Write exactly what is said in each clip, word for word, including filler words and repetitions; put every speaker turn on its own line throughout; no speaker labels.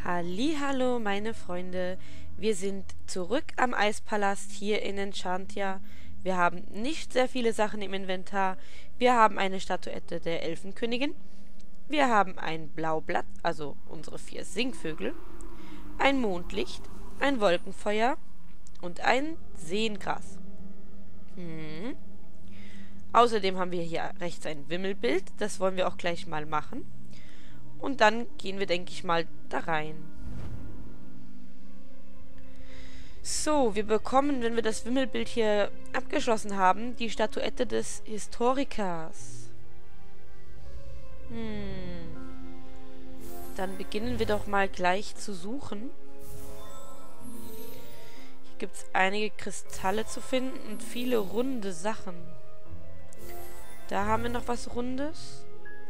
Hallihallo, meine Freunde. Wir sind zurück am Eispalast hier in Enchantia. Wir haben nicht sehr viele Sachen im Inventar. Wir haben eine Statuette der Elfenkönigin. Wir haben ein Blaublatt, also unsere vier Singvögel, ein Mondlicht, ein Wolkenfeuer und ein Seengras. Hm. Außerdem haben wir hier rechts ein Wimmelbild. Das wollen wir auch gleich mal machen. Und dann gehen wir, denke ich mal, da rein. So, wir bekommen, wenn wir das Wimmelbild hier abgeschlossen haben, die Statuette des Historikers. Hm. Dann beginnen wir doch mal gleich zu suchen. Hier gibt es einige Kristalle zu finden und viele runde Sachen. Da haben wir noch was Rundes.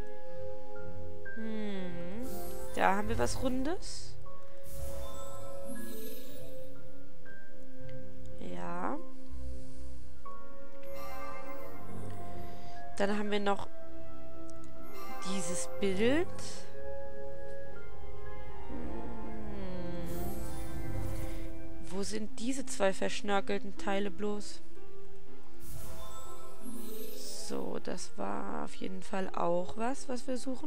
Hm. Da haben wir was Rundes. Ja. Dann haben wir noch dieses Bild. Hm. Wo sind diese zwei verschnörkelten Teile bloß? So, das war auf jeden Fall auch was, was wir suchen.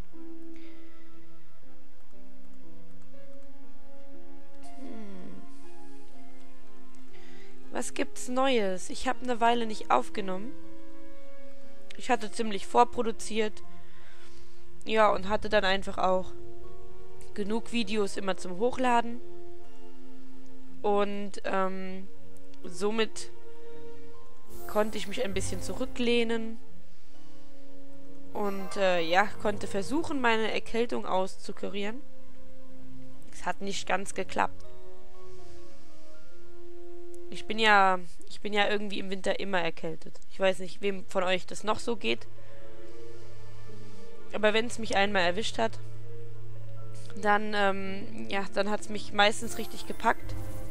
Was gibt's Neues? Ich habe eine Weile nicht aufgenommen. Ich hatte ziemlich vorproduziert. Ja, und hatte dann einfach auch genug Videos immer zum Hochladen. Und ähm, somit konnte ich mich ein bisschen zurücklehnen. Und äh, ja, konnte versuchen, meine Erkältung auszukurieren. Es hat nicht ganz geklappt. Ich bin ja, ich bin ja irgendwie im Winter immer erkältet. Ich weiß nicht, wem von euch das noch so geht. Aber wenn es mich einmal erwischt hat, dann, ähm, ja, dann hat es mich meistens richtig gepackt.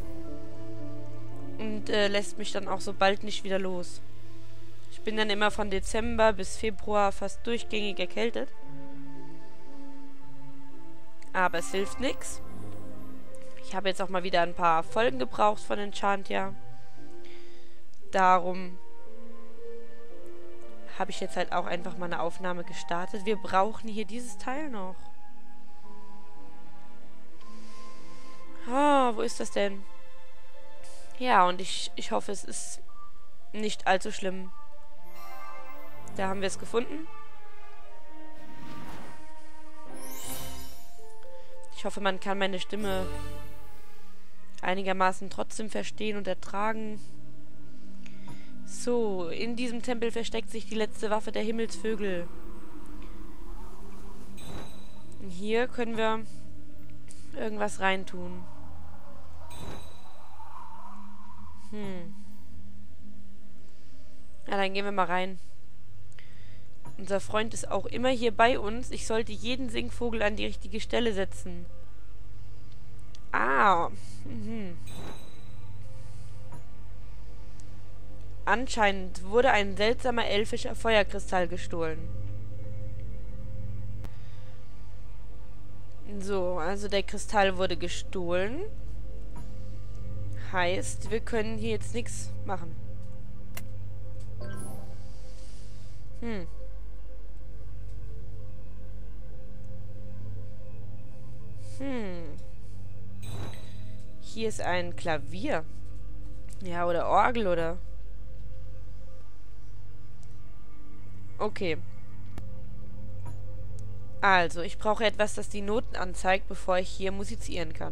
Und äh, lässt mich dann auch so bald nicht wieder los. Ich bin dann immer von Dezember bis Februar fast durchgängig erkältet. Aber es hilft nichts. Ich habe jetzt auch mal wieder ein paar Folgen gebraucht von Enchantia. Darum habe ich jetzt halt auch einfach mal eine Aufnahme gestartet. Wir brauchen hier dieses Teil noch. Oh, wo ist das denn? Ja, und ich, ich hoffe, es ist nicht allzu schlimm. Da haben wir es gefunden. Ich hoffe, man kann meine Stimme einigermaßen trotzdem verstehen und ertragen. So, in diesem Tempel versteckt sich die letzte Waffe der Himmelsvögel. Und hier können wir irgendwas reintun. Hm. Ja, dann gehen wir mal rein. Unser Freund ist auch immer hier bei uns. Ich sollte jeden Singvogel an die richtige Stelle setzen. Ah. Mhm. Anscheinend wurde ein seltsamer elfischer Feuerkristall gestohlen. So, also der Kristall wurde gestohlen. Heißt, wir können hier jetzt nichts machen. Hm. Hm. Hier ist ein Klavier. Ja, oder Orgel, oder... Okay. Also, ich brauche etwas, das die Noten anzeigt, bevor ich hier musizieren kann.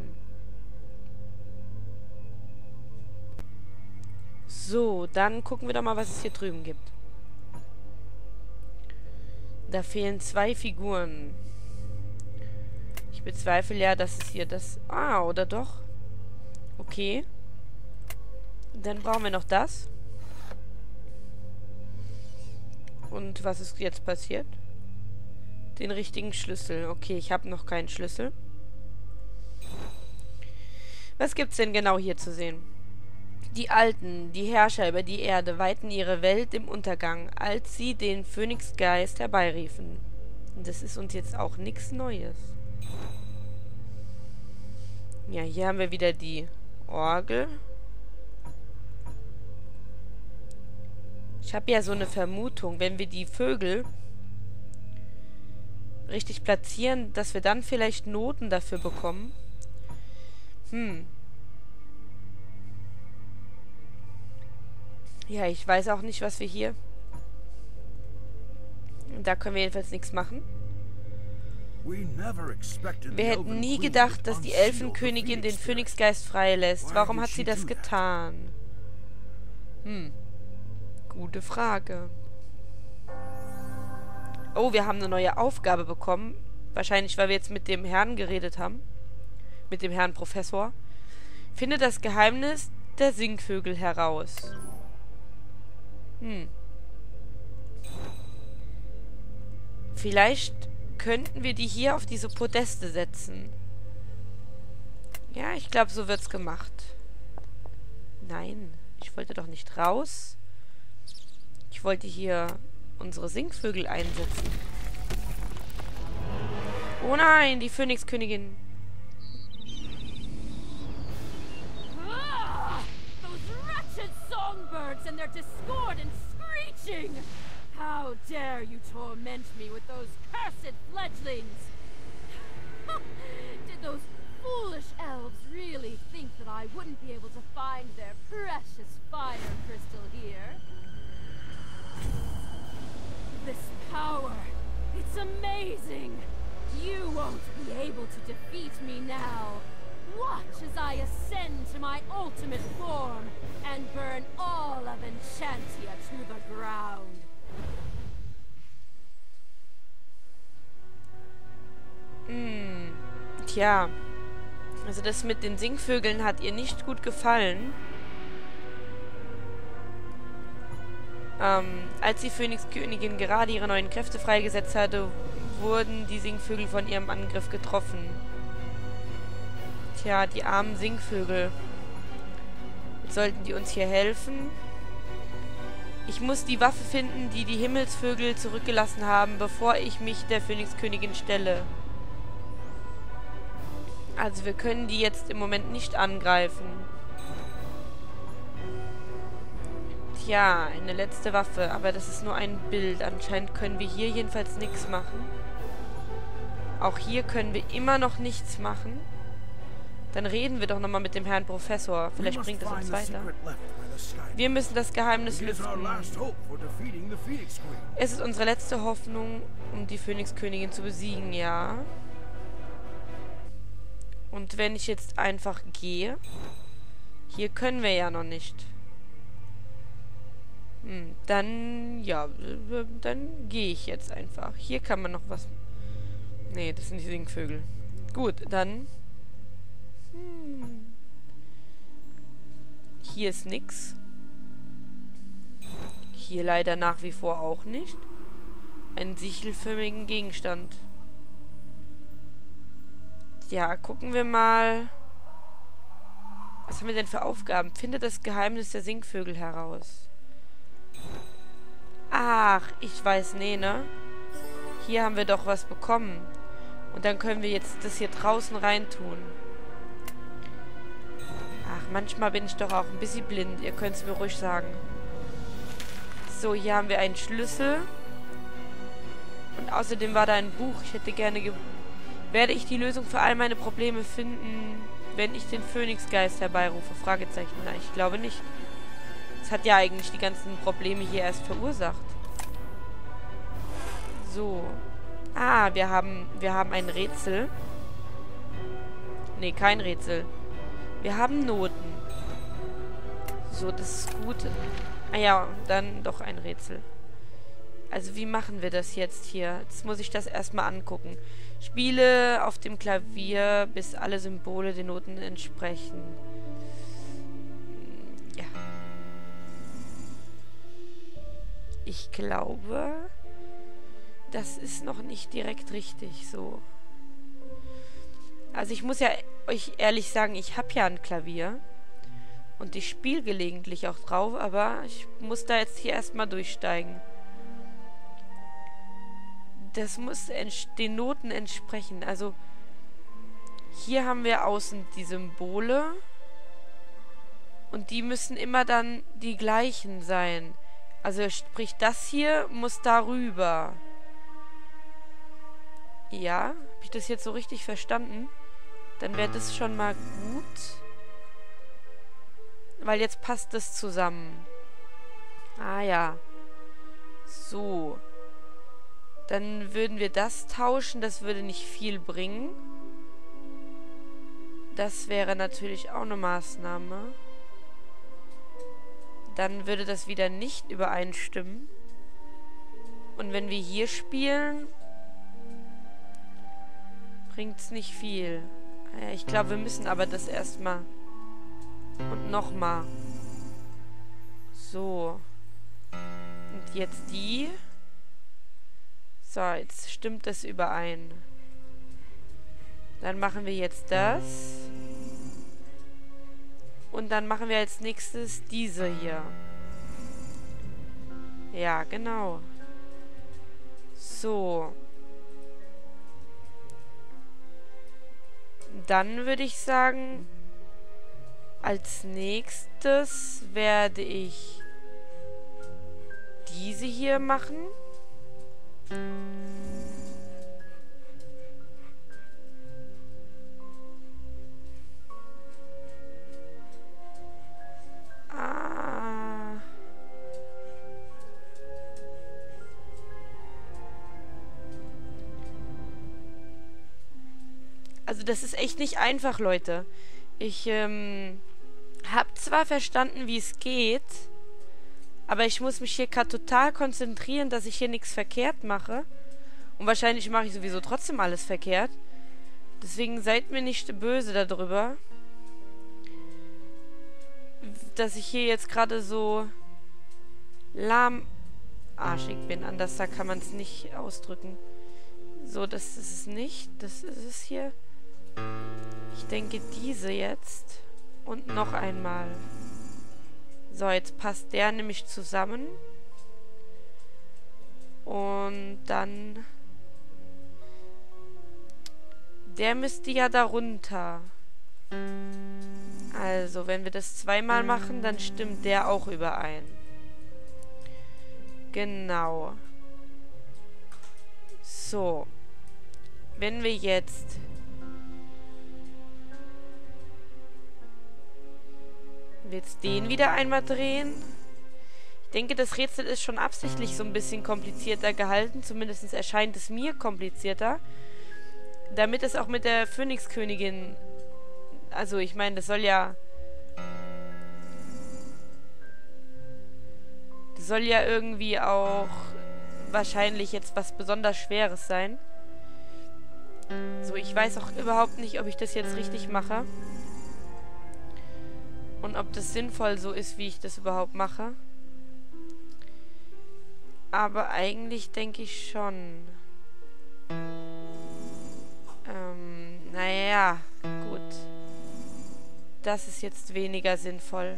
So, dann gucken wir doch mal, was es hier drüben gibt. Da fehlen zwei Figuren. Ich bezweifle ja, dass es hier das... Ah, oder doch? Okay. Dann brauchen wir noch das. Und was ist jetzt passiert? Den richtigen Schlüssel. Okay, ich habe noch keinen Schlüssel. Was gibt's denn genau hier zu sehen? Die Alten, die Herrscher über die Erde, weihten ihre Welt im Untergang, als sie den Phönixgeist herbeiriefen. Und das ist uns jetzt auch nichts Neues. Ja, hier haben wir wieder die Orgel. Ich habe ja so eine Vermutung, wenn wir die Vögel richtig platzieren, dass wir dann vielleicht Noten dafür bekommen. Hm. Ja, ich weiß auch nicht, was wir hier... Da können wir jedenfalls nichts machen. Wir hätten nie gedacht, dass die Elfenkönigin den Phönixgeist freilässt. Warum hat sie das getan? Hm. Gute Frage. Oh, wir haben eine neue Aufgabe bekommen. Wahrscheinlich, weil wir jetzt mit dem Herrn geredet haben. Mit dem Herrn Professor. Finde das Geheimnis der Singvögel heraus. Hm. Vielleicht könnten wir die hier auf diese Podeste setzen. Ja, ich glaube, so wird's gemacht. Nein, ich wollte doch nicht raus. Ich wollte hier unsere Singvögel einsetzen. Oh nein, die Phönixkönigin.
Ah, those wretched songbirds and their discordant screeching! How dare you torment me with those cursed fledglings? Did those foolish elves really think that I wouldn't be able to find their precious fire crystal here? This power, it's amazing! You won't be able to defeat me now. Watch as I ascend to my ultimate form and burn all of Enchantia to the ground.
Hm, tja. Also das mit den Singvögeln hat ihr nicht gut gefallen. Ähm, als die Phönixkönigin gerade ihre neuen Kräfte freigesetzt hatte, wurden die Singvögel von ihrem Angriff getroffen. Tja, die armen Singvögel. Jetzt sollten die uns hier helfen. Ich muss die Waffe finden, die die Himmelsvögel zurückgelassen haben, bevor ich mich der Phönixkönigin stelle. Also wir können die jetzt im Moment nicht angreifen. Tja, eine letzte Waffe, aber das ist nur ein Bild. Anscheinend können wir hier jedenfalls nichts machen. Auch hier können wir immer noch nichts machen. Dann reden wir doch nochmal mit dem Herrn Professor. Vielleicht bringt es uns weiter. Wir müssen das Geheimnis lüften. Es ist unsere letzte Hoffnung, um die Phönixkönigin zu besiegen, ja. Und wenn ich jetzt einfach gehe... Hier können wir ja noch nicht. Hm, dann... Ja, dann gehe ich jetzt einfach. Hier kann man noch was... Nee, das sind die Singvögel. Gut, dann... Hm. Hier ist nix. Hier leider nach wie vor auch nicht. Einen sichelförmigen Gegenstand. Ja, gucken wir mal. Was haben wir denn für Aufgaben? Finde das Geheimnis der Singvögel heraus. Ach, ich weiß, nee, ne? Hier haben wir doch was bekommen. Und dann können wir jetzt das hier draußen reintun. Ach, manchmal bin ich doch auch ein bisschen blind. Ihr könnt es mir ruhig sagen. So, hier haben wir einen Schlüssel. Und außerdem war da ein Buch. Ich hätte gerne... Ge Werde ich die Lösung für all meine Probleme finden, wenn ich den Phönixgeist herbeirufe? Fragezeichen. Nein, ich glaube nicht. Das hat ja eigentlich die ganzen Probleme hier erst verursacht. So. Ah, wir haben, wir haben ein Rätsel. Nee, kein Rätsel. Wir haben Noten. So, das ist gut. Ah ja, dann doch ein Rätsel. Also wie machen wir das jetzt hier? Jetzt muss ich das erstmal angucken. Spiele auf dem Klavier, bis alle Symbole den Noten entsprechen. Ja. Ich glaube, das ist noch nicht direkt richtig so. Also ich muss ja euch ehrlich sagen, ich habe ja ein Klavier. Und ich spiele gelegentlich auch drauf, aber ich muss da jetzt hier erstmal durchsteigen. Das muss den Noten entsprechen. Also Hier haben wir außen die Symbole. Und die müssen immer dann die gleichen sein. Also sprich, das hier muss darüber. Ja, habe ich das jetzt so richtig verstanden? Dann wäre das schon mal gut. Weil jetzt passt das zusammen. Ah ja. So. Dann würden wir das tauschen. Das würde nicht viel bringen. Das wäre natürlich auch eine Maßnahme. Dann würde das wieder nicht übereinstimmen. Und wenn wir hier spielen, bringt es nicht viel. Ja, ich glaube, wir müssen aber das erstmal. Und nochmal. So. Und jetzt die. So, jetzt stimmt das überein. Dann machen wir jetzt das. Und dann machen wir als nächstes diese hier. Ja, genau. So. Dann würde ich sagen, als nächstes werde ich diese hier machen. Ah. Also das ist echt nicht einfach, Leute. Ich ähm, habe zwar verstanden, wie es geht, aber ich muss mich hier gerade total konzentrieren, dass ich hier nichts verkehrt mache. Und wahrscheinlich mache ich sowieso trotzdem alles verkehrt. Deswegen seid mir nicht böse darüber, dass ich hier jetzt gerade so lahmarschig bin. Anders da kann man es nicht ausdrücken. So, das ist es nicht. Das ist es hier. Ich denke, diese jetzt. Und noch einmal. So, jetzt passt der nämlich zusammen. Und dann... Der müsste ja darunter. Also, wenn wir das zweimal machen, dann stimmt der auch überein. Genau. So. Wenn wir jetzt... jetzt den wieder einmal drehen. Ich denke, das Rätsel ist schon absichtlich so ein bisschen komplizierter gehalten. Zumindest erscheint es mir komplizierter. Damit es auch mit der Phönixkönigin... Also, ich meine, das soll ja... Das soll ja irgendwie auch wahrscheinlich jetzt was besonders Schweres sein. So, ich weiß auch überhaupt nicht, ob ich das jetzt richtig mache. Und ob das sinnvoll so ist, wie ich das überhaupt mache. Aber eigentlich denke ich schon. Ähm, naja, gut. Das ist jetzt weniger sinnvoll.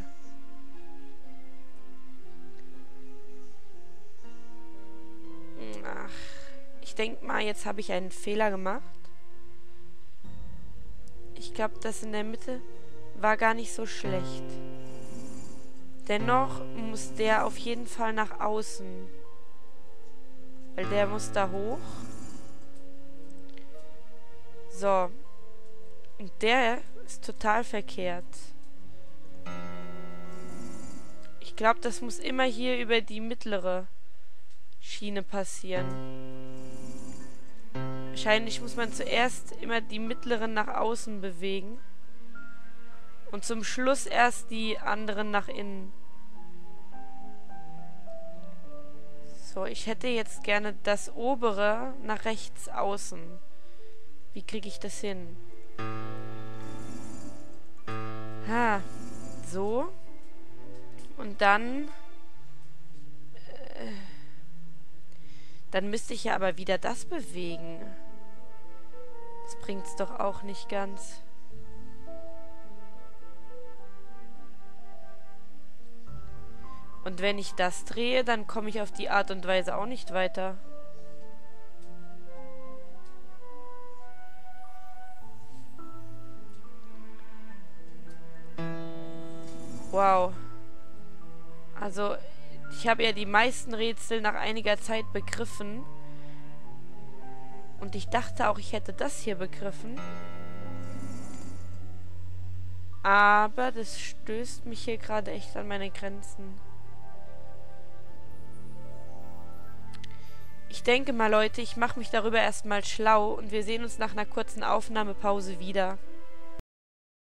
Ach, ich denke mal, jetzt habe ich einen Fehler gemacht. Ich glaube, das in der Mitte... war gar nicht so schlecht. Dennoch muss der auf jeden Fall nach außen. Weil der muss da hoch. So. Und der ist total verkehrt. Ich glaube, das muss immer hier über die mittlere Schiene passieren. Wahrscheinlich muss man zuerst immer die mittleren nach außen bewegen. Und zum Schluss erst die anderen nach innen. So, ich hätte jetzt gerne das obere nach rechts außen. Wie kriege ich das hin? Ha, so. Und dann... Äh, dann müsste ich ja aber wieder das bewegen. Das bringt's doch auch nicht ganz. Und wenn ich das drehe, dann komme ich auf die Art und Weise auch nicht weiter. Wow. Also, ich habe ja die meisten Rätsel nach einiger Zeit begriffen. Und ich dachte auch, ich hätte das hier begriffen. Aber das stößt mich hier gerade echt an meine Grenzen. Ich denke mal, Leute, ich mache mich darüber erstmal schlau und wir sehen uns nach einer kurzen Aufnahmepause wieder.